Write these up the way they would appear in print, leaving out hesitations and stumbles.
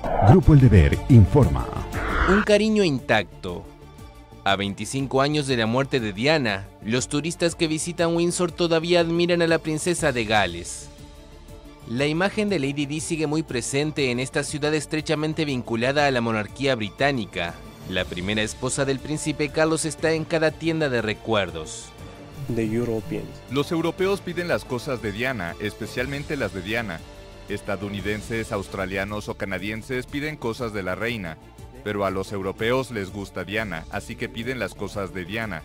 Grupo El Deber informa. Un cariño intacto. A 25 años de la muerte de Diana, los turistas que visitan Windsor todavía admiran a la princesa de Gales. La imagen de Lady Di sigue muy presente en esta ciudad estrechamente vinculada a la monarquía británica. La primera esposa del príncipe Carlos está en cada tienda de recuerdos. Los europeos piden las cosas de Diana, especialmente las de Diana. Estadounidenses, australianos o canadienses piden cosas de la reina, pero a los europeos les gusta Diana, así que piden las cosas de Diana.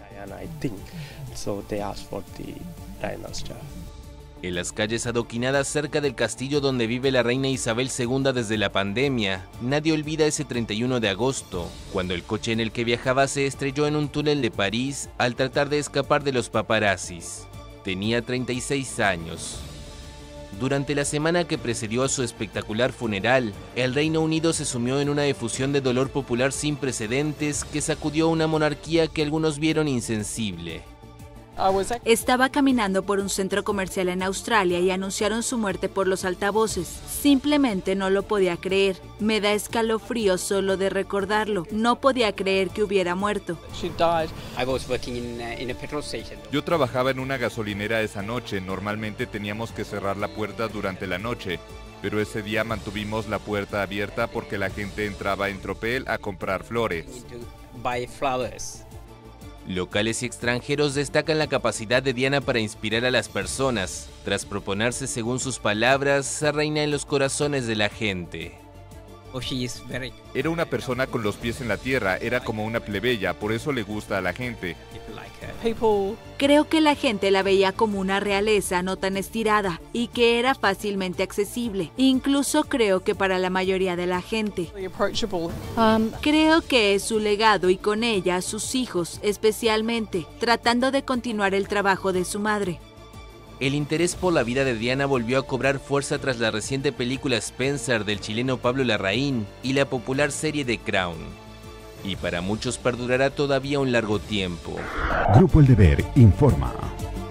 En las calles adoquinadas cerca del castillo donde vive la reina Isabel II desde la pandemia, nadie olvida ese 31 de agosto, cuando el coche en el que viajaba se estrelló en un túnel de París al tratar de escapar de los paparazzis. Tenía 36 años. Durante la semana que precedió a su espectacular funeral, el Reino Unido se sumió en una efusión de dolor popular sin precedentes que sacudió a una monarquía que algunos vieron insensible. Estaba caminando por un centro comercial en Australia y anunciaron su muerte por los altavoces. Simplemente no lo podía creer. Me da escalofrío solo de recordarlo. No podía creer que hubiera muerto. Yo trabajaba en una gasolinera esa noche. Normalmente teníamos que cerrar la puerta durante la noche, pero ese día mantuvimos la puerta abierta porque la gente entraba en tropel a comprar flores. Locales y extranjeros destacan la capacidad de Diana para inspirar a las personas, tras proponerse, según sus palabras, ser reina en los corazones de la gente. Era una persona con los pies en la tierra, era como una plebeya, por eso le gusta a la gente. Creo que la gente la veía como una realeza no tan estirada y que era fácilmente accesible. Incluso creo que para la mayoría de la gente. Creo que es su legado y con ella sus hijos, especialmente, tratando de continuar el trabajo de su madre. El interés por la vida de Diana volvió a cobrar fuerza tras la reciente película Spencer del chileno Pablo Larraín y la popular serie The Crown. Y para muchos perdurará todavía un largo tiempo. Grupo El Deber informa.